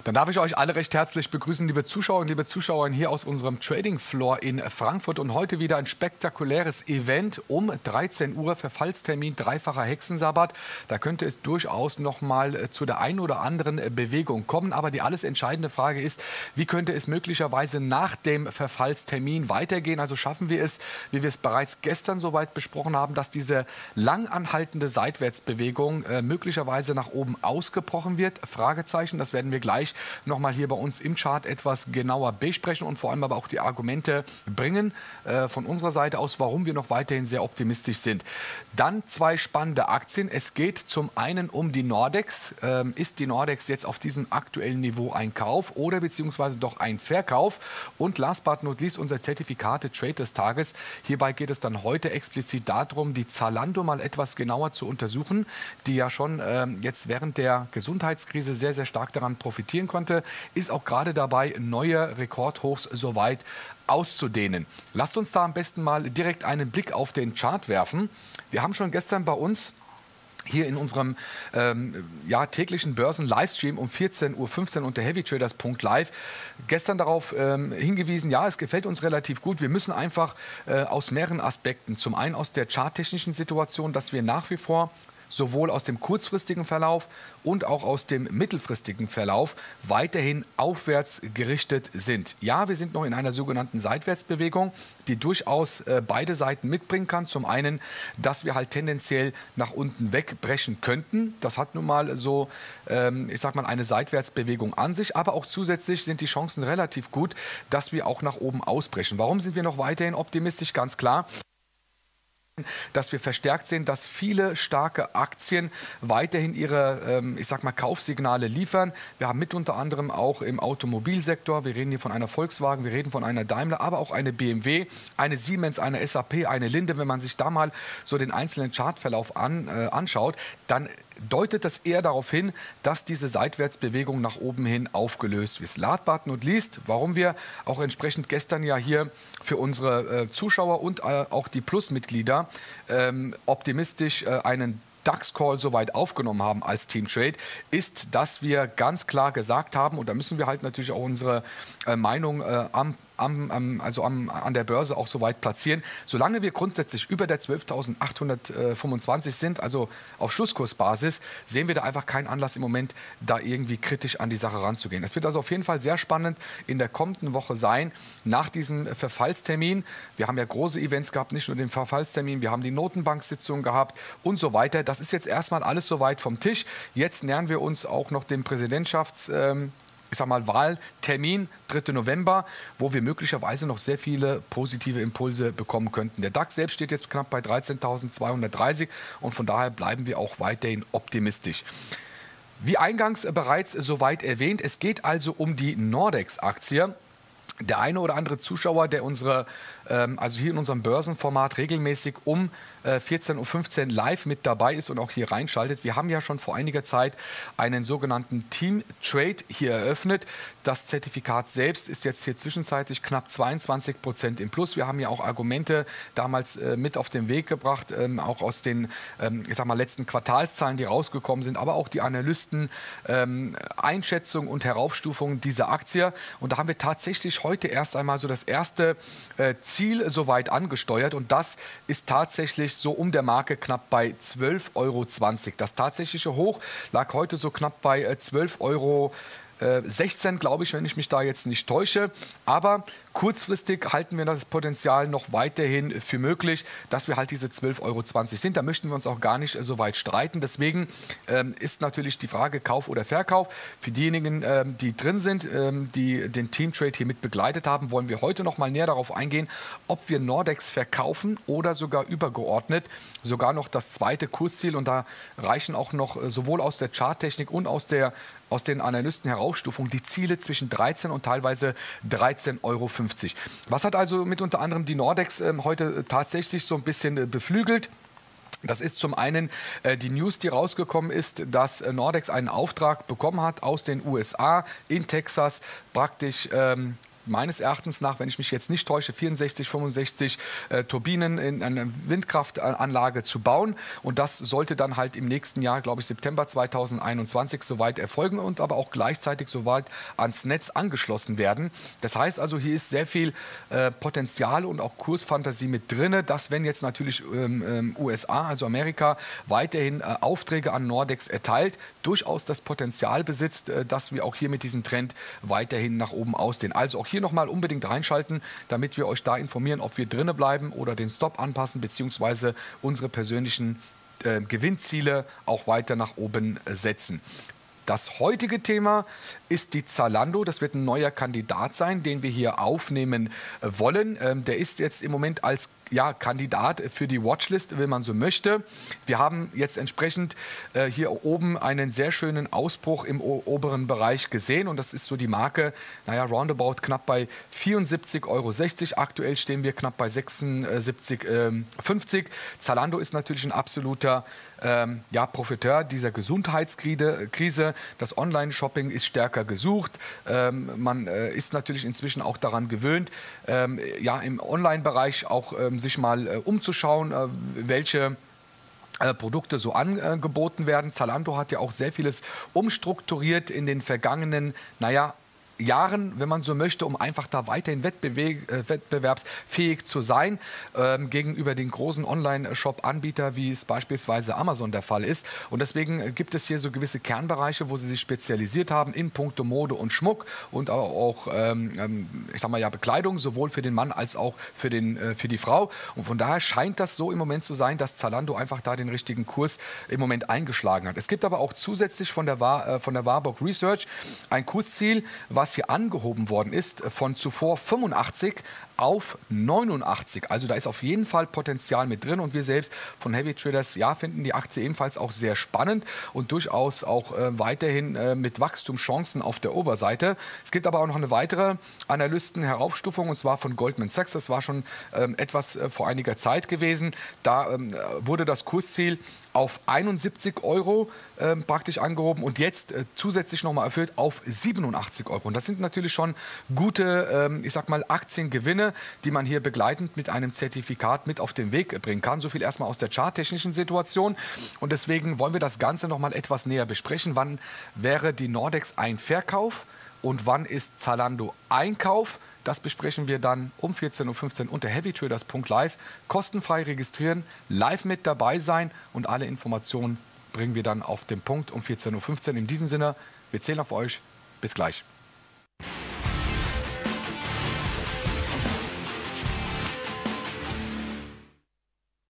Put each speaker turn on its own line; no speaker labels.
Dann darf ich euch alle recht herzlich begrüßen, liebe Zuschauer und liebe Zuschauer hier aus unserem Trading Floor in Frankfurt. Und heute wieder ein spektakuläres Event um 13 Uhr, Verfallstermin, dreifacher Hexensabbat. Da könnte es durchaus noch mal zu der einen oder anderen Bewegung kommen. Aber die alles entscheidende Frage ist, wie könnte es möglicherweise nach dem Verfallstermin weitergehen? Also schaffen wir es, wie wir es bereits gestern soweit besprochen haben, dass diese lang anhaltende Seitwärtsbewegung möglicherweise nach oben ausgebrochen wird? Fragezeichen, das werden wir gleich noch mal hier bei uns im Chart etwas genauer besprechen und vor allem aber auch die Argumente bringen von unserer Seite aus, warum wir noch weiterhin sehr optimistisch sind. Dann zwei spannende Aktien. Es geht zum einen um die Nordex. Ist die Nordex jetzt auf diesem aktuellen Niveau ein Kauf oder beziehungsweise doch ein Verkauf? Und last but not least unser Zertifikate-Trade des Tages. Hierbei geht es dann heute explizit darum, die Zalando mal etwas genauer zu untersuchen, die ja schon jetzt während der Gesundheitskrise sehr, sehr stark daran profitieren konnte, ist auch gerade dabei, neue Rekordhochs soweit auszudehnen. Lasst uns da am besten mal direkt einen Blick auf den Chart werfen. Wir haben schon gestern bei uns hier in unserem täglichen Börsen-Livestream um 14:15 Uhr unter heavytraders.live gestern darauf hingewiesen, ja, es gefällt uns relativ gut. Wir müssen einfach aus mehreren Aspekten, zum einen aus der charttechnischen Situation, dass wir nach wie vor sowohl aus dem kurzfristigen Verlauf und auch aus dem mittelfristigen Verlauf weiterhin aufwärts gerichtet sind. Ja, wir sind noch in einer sogenannten Seitwärtsbewegung, die durchaus beide Seiten mitbringen kann. Zum einen, dass wir halt tendenziell nach unten wegbrechen könnten. Das hat nun mal so, ich sag mal, eine Seitwärtsbewegung an sich. Aber auch zusätzlich sind die Chancen relativ gut, dass wir auch nach oben ausbrechen. Warum sind wir noch weiterhin optimistisch? Ganz klar, dass wir verstärkt sehen, dass viele starke Aktien weiterhin ihre, ich sag mal, Kaufsignale liefern. Wir haben mit unter anderem auch im Automobilsektor, wir reden hier von einer Volkswagen, wir reden von einer Daimler, aber auch eine BMW, eine Siemens, eine SAP, eine Linde. Wenn man sich da mal so den einzelnen Chartverlauf anschaut, dann deutet das eher darauf hin, dass diese Seitwärtsbewegung nach oben hin aufgelöst ist. Last but not least, warum wir auch entsprechend gestern ja hier für unsere Zuschauer und auch die Plus-Mitglieder optimistisch einen DAX-Call soweit aufgenommen haben als Team Trade, ist, dass wir ganz klar gesagt haben, und da müssen wir halt natürlich auch unsere Meinung an der Börse auch soweit platzieren. Solange wir grundsätzlich über der 12.825 sind, also auf Schlusskursbasis, sehen wir da einfach keinen Anlass im Moment, da irgendwie kritisch an die Sache ranzugehen. Es wird also auf jeden Fall sehr spannend in der kommenden Woche sein, nach diesem Verfallstermin. Wir haben ja große Events gehabt, nicht nur den Verfallstermin, wir haben die Notenbank-Sitzung gehabt und so weiter. Das ist jetzt erstmal alles soweit vom Tisch. Jetzt nähern wir uns auch noch dem Wahltermin, 3. November, wo wir möglicherweise noch sehr viele positive Impulse bekommen könnten. Der DAX selbst steht jetzt knapp bei 13.230 und von daher bleiben wir auch weiterhin optimistisch. Wie eingangs bereits soweit erwähnt, es geht also um die Nordex-Aktie. Der eine oder andere Zuschauer, der also hier in unserem Börsenformat regelmäßig um 14:15 Uhr live mit dabei ist und auch hier reinschaltet. Wir haben ja schon vor einiger Zeit einen sogenannten Team Trade hier eröffnet. Das Zertifikat selbst ist jetzt hier zwischenzeitlich knapp 22% im Plus. Wir haben ja auch Argumente damals mit auf den Weg gebracht, auch aus den letzten Quartalszahlen, die rausgekommen sind, aber auch die Analysten Einschätzung und Heraufstufung dieser Aktie. Und da haben wir tatsächlich heute erst einmal so das erste Ziel soweit angesteuert und das ist tatsächlich so um der Marke knapp bei 12,20 Euro. Das tatsächliche Hoch lag heute so knapp bei 12,16 Euro, glaube ich, wenn ich mich da jetzt nicht täusche. Aber kurzfristig halten wir das Potenzial noch weiterhin für möglich, dass wir halt diese 12,20 Euro sind. Da möchten wir uns auch gar nicht so weit streiten. Deswegen ist natürlich die Frage Kauf oder Verkauf. Für diejenigen, die drin sind, die den Team Trade hier mit begleitet haben, wollen wir heute noch mal näher darauf eingehen, ob wir Nordex verkaufen oder sogar übergeordnet sogar noch das zweite Kursziel. Und da reichen auch noch sowohl aus der Charttechnik und aus den Analysten Heraufstufung die Ziele zwischen 13 und teilweise 13,50 Euro. Was hat also mit unter anderem die Nordex heute tatsächlich so ein bisschen beflügelt? Das ist zum einen die News, die rausgekommen ist, dass Nordex einen Auftrag bekommen hat aus den USA in Texas, praktisch meines Erachtens nach, wenn ich mich jetzt nicht täusche, 64, 65 Turbinen in einer Windkraftanlage zu bauen. Und das sollte dann halt im nächsten Jahr, glaube ich, September 2021 soweit erfolgen und aber auch gleichzeitig soweit ans Netz angeschlossen werden. Das heißt also, hier ist sehr viel Potenzial und auch Kursfantasie mit drin, dass wenn jetzt natürlich USA, also Amerika, weiterhin Aufträge an Nordex erteilt, durchaus das Potenzial besitzt, dass wir auch hier mit diesem Trend weiterhin nach oben ausdehnen. Also auch hier nochmal unbedingt reinschalten, damit wir euch da informieren, ob wir drinnen bleiben oder den Stop anpassen, beziehungsweise unsere persönlichen Gewinnziele auch weiter nach oben setzen. Das heutige Thema ist die Zalando. Das wird ein neuer Kandidat sein, den wir hier aufnehmen wollen. Der ist jetzt im Moment als Kandidat für die Watchlist, wenn man so möchte. Wir haben jetzt entsprechend hier oben einen sehr schönen Ausbruch im oberen Bereich gesehen. Und das ist so die Marke, roundabout knapp bei 74,60 €. Aktuell stehen wir knapp bei 76,50 €. Zalando ist natürlich ein absoluter Profiteur dieser Gesundheitskrise. Das Online-Shopping ist stärker gesucht. Man ist natürlich inzwischen auch daran gewöhnt, im Online-Bereich auch sich mal umzuschauen, welche Produkte so angeboten werden. Zalando hat ja auch sehr vieles umstrukturiert in den vergangenen, Jahren, wenn man so möchte, um einfach da weiterhin wettbewerbsfähig zu sein gegenüber den großen Online-Shop-Anbietern, wie es beispielsweise Amazon der Fall ist. Und deswegen gibt es hier so gewisse Kernbereiche, wo sie sich spezialisiert haben in puncto Mode und Schmuck und auch Bekleidung, sowohl für den Mann als auch für die Frau. Und von daher scheint das so im Moment zu sein, dass Zalando einfach da den richtigen Kurs im Moment eingeschlagen hat. Es gibt aber auch zusätzlich von der Warburg Research ein Kursziel, was hier angehoben worden ist, von zuvor 85 auf 89. Also da ist auf jeden Fall Potenzial mit drin und wir selbst von Heavy Traders finden die Aktie ebenfalls auch sehr spannend und durchaus auch weiterhin mit Wachstumschancen auf der Oberseite. Es gibt aber auch noch eine weitere Analysten-Heraufstufung und zwar von Goldman Sachs. Das war schon etwas vor einiger Zeit gewesen. Da wurde das Kursziel auf 71 € praktisch angehoben und jetzt zusätzlich nochmal erhöht auf 87 €. Und das sind natürlich schon gute, Aktiengewinne, die man hier begleitend mit einem Zertifikat mit auf den Weg bringen kann. So viel erstmal aus der charttechnischen Situation. Und deswegen wollen wir das Ganze nochmal etwas näher besprechen. Wann wäre die Nordex ein Verkauf und wann ist Zalando Einkauf? Das besprechen wir dann um 14:15 Uhr unter heavytraders.live. Kostenfrei registrieren, live mit dabei sein und alle Informationen bringen wir dann auf den Punkt um 14:15 Uhr. In diesem Sinne, wir zählen auf euch. Bis gleich.